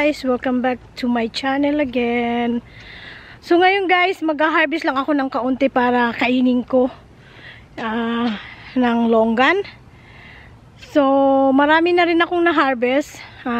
guys! Welcome back to my channel again. So ngayon guys, mag-harvest lang ako ng kaunti para kainin ko ng longgan. So marami na rin akong na-harvest.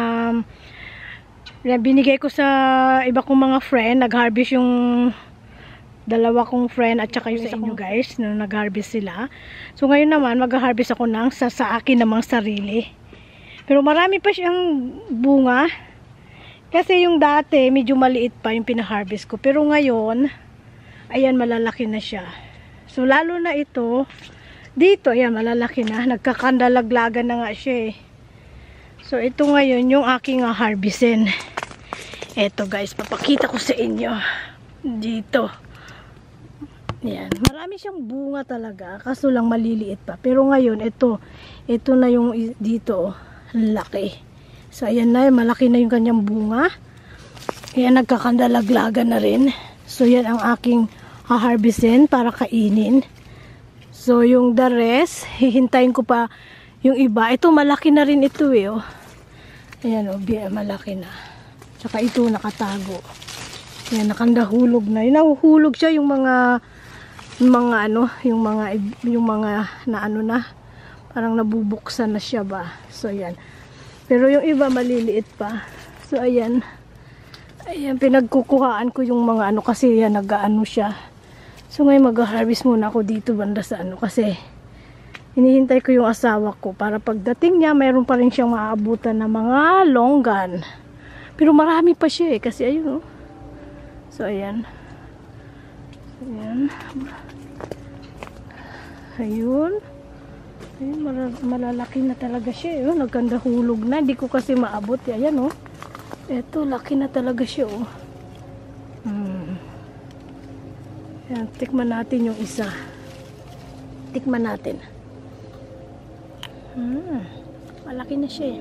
Binigay ko sa iba kong mga friend. Nag-harvest yung dalawa kong friend at saka yung isa kong guys na nag-harvest sila. So ngayon naman mag-harvest ako ng sa akin namang sarili. Pero marami pa siyang bunga. Kasi yung dati medyo maliit pa yung pina-harvest ko. Pero ngayon, ayan malalaki na siya. So lalo na ito, dito ayan malalaki na. Nagkakandalaglagan na nga siya eh. So ito ngayon yung aking harvestin. Ito guys, papakita ko sa inyo. Dito. Ayan, marami siyang bunga talaga. Kaso lang maliliit pa. Pero ngayon, ito na yung dito. Laki. So ayan na, malaki na yung kanyang bunga. Ayan, nagkakandalaglagan na rin. So yan ang aking haharvestin para kainin. So yung the rest, hihintayin ko pa yung iba. Ito malaki na rin ito eh. Oh. Ayan oh, malaki na. Tsaka ito nakatago. Ayan, nakandahulog na. Nahuhulog siya yung mga na ano na. Parang nabubuksan na siya ba. So ayan. Pero yung iba maliliit pa. So ayan. Ayan, pinagkukuhaan ko yung mga ano kasi yan nag-aano siya. So ngayon mag-harvest muna ako dito banda sa ano kasi hinihintay ko yung asawa ko para pagdating niya mayroon pa rin siyang maaabutan na mga longgan. Pero marami pa siya eh kasi ayun oh. So ayan. Ayan. Ayun. Ayun, malalaki na talaga siya. Oh. Nagkanda hulog na. Hindi ko kasi maabot. Ayan, oh. Eto, laki na talaga siya, oh. Ayan, tikman natin yung isa. Tikman natin. Malaki na siya, eh.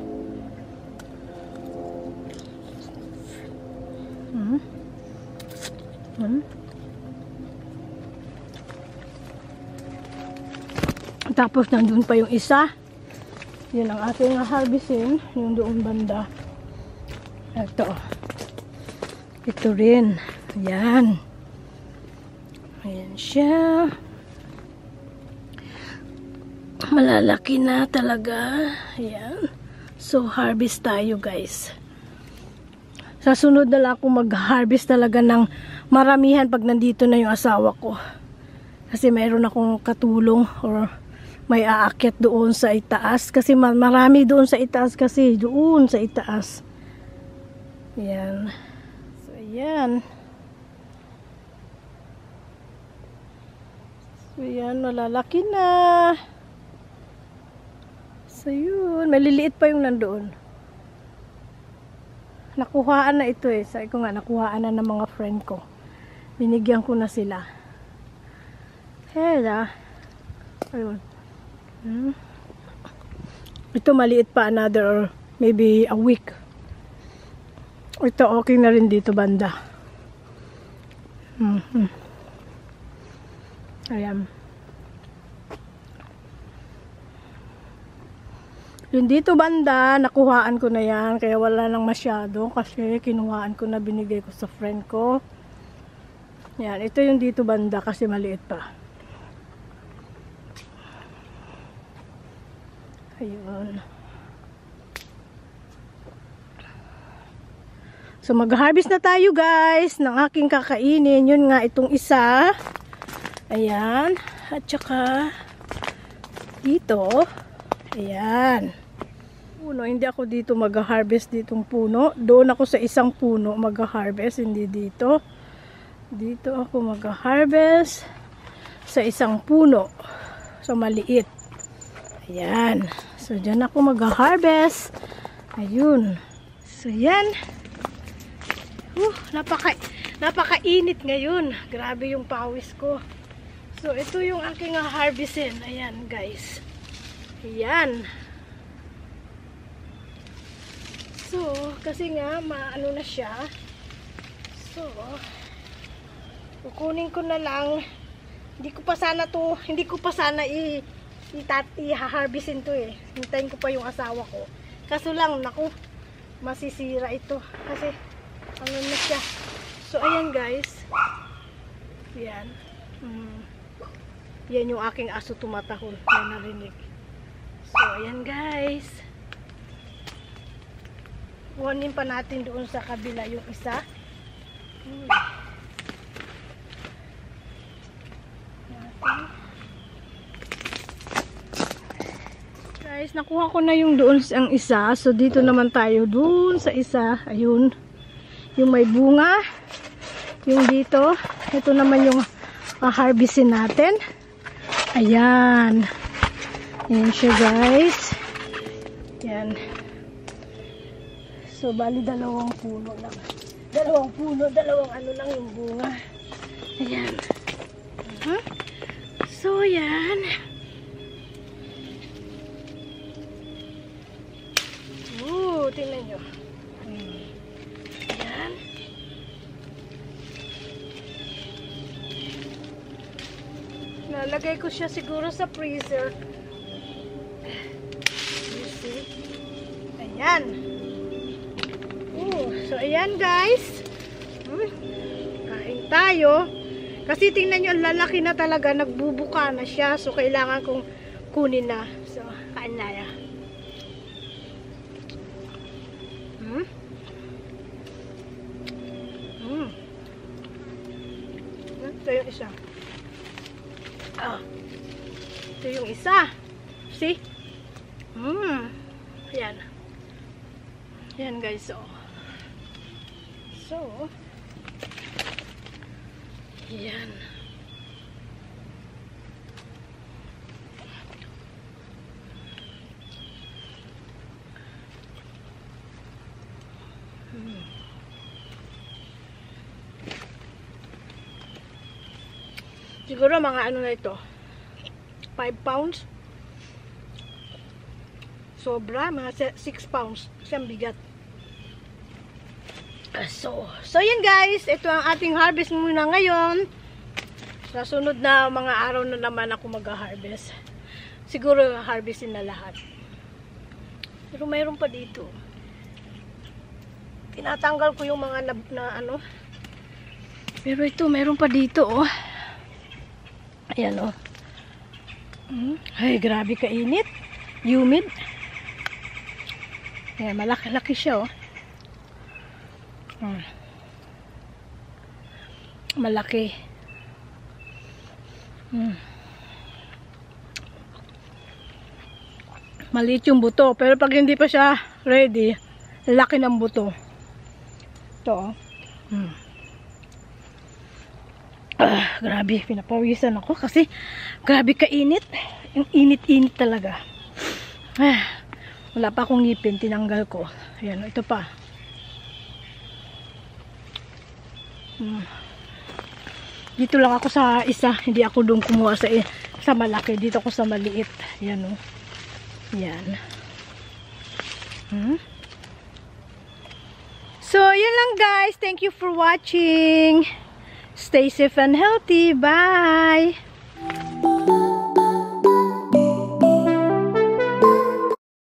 Tapos nandun pa yung isa. Yun ang ating harvestin. Yung doon banda. Ito. Ito rin. Ayan. Ayan siya. Malalaki na talaga. Ayan. So harvest tayo guys. Sa sunod na lang ako mag-harvest talaga ng maramihan pag nandito na yung asawa ko. Kasi mayroon akong katulong or may aakyat doon sa itaas kasi marami doon sa itaas kasi doon sa itaas. Ayan. So ayan. So ayan, malalaki na. So yun, maliliit pa yung nandoon. Nakuhaan na ito eh. Sabi ko nga, nakuhaan na ng mga friend ko. Binigyan ko na sila. Hela. Ayun. Ito maliit pa another or maybe a week. Ito okay na rin dito banda. Ayan. Yung dito banda, nakuhaan ko na yan. Kaya wala nang masyado kasi kinuhaan ko na binigay ko sa friend ko. Yan, ito yung dito banda kasi maliit pa. Ayun. So mag-harvest na tayo guys ng aking kakainin. Yun nga itong isa. Ayan. At saka dito. Ayan. Puno. Hindi ako dito mag-harvest ditong puno. Doon ako sa isang puno mag-harvest. Hindi dito. Dito ako mag-harvest sa isang puno. So maliit. Ayan. So, dyan ako mag-harvest. Ayun. So, yan. Napakainit ngayon. Grabe yung pawis ko. So, ito yung aking harvestin. Ayan, guys. Ayan. So, kasi nga, maano na siya. So, kukunin ko na lang. Hindi ko pa sana i-harvestin to eh. Hintayin ko pa yung asawa ko. Kaso lang, naku, masisira ito. Kasi, ano na siya. So, ayan guys. Yan. Yan yung aking aso tumatahol. May narinig. So, ayan guys. Kunin pa natin doon sa kabila yung isa. Guys, nakuha ko na yung doon ang isa. So, dito naman tayo doon sa isa. Ayun. Yung may bunga. Yung dito. Ito naman yung harvestin natin. Ayan. Ayan siya guys. Ayan. So, bali dalawang puno lang. Dalawang puno, dalawang ano lang yung bunga. Ayan. So, ayan. Tingnan nyo. Ayan. Nalagay ko siya siguro sa freezer. You see? Ayan. So, ayan guys. Kain tayo. Kasi tingnan nyo, lalaki na talaga. Nagbubuka na siya. So, kailangan kong kunin na. So, kain na yan. Ito yung isa. Ito yung isa. See? Ayan. Ayan guys. So, ayan. Siguro mga ano na ito, 5 pounds. Sobra, mga 6 pounds. Siyang bigat. So yun guys, ito ang ating harvest muna ngayon. Sa sunod na mga araw na naman ako mag-harvest. Siguro harvestin na lahat. Pero mayroon pa dito. Tinatanggal ko yung mga na ano. Pero ito, mayroon pa dito oh. Ayan o. Ay, grabe kainit. Humid. Ayan, malaki-laki siya o. Malaki. Maliit yung buto. Pero pag hindi pa siya ready, laki ng buto. Ito o. Grabe, pinapawisan ako kasi grabe kainit. Yung init-init talaga. Wala pa akong ngipin, tinanggal ko. Ayan, ito pa. Dito lang ako sa isa, hindi ako doon kumuha sa malaki. Dito ako sa maliit. Ayan o. Ayan. So, yun lang guys. Thank you for watching. Stay safe and healthy. Bye!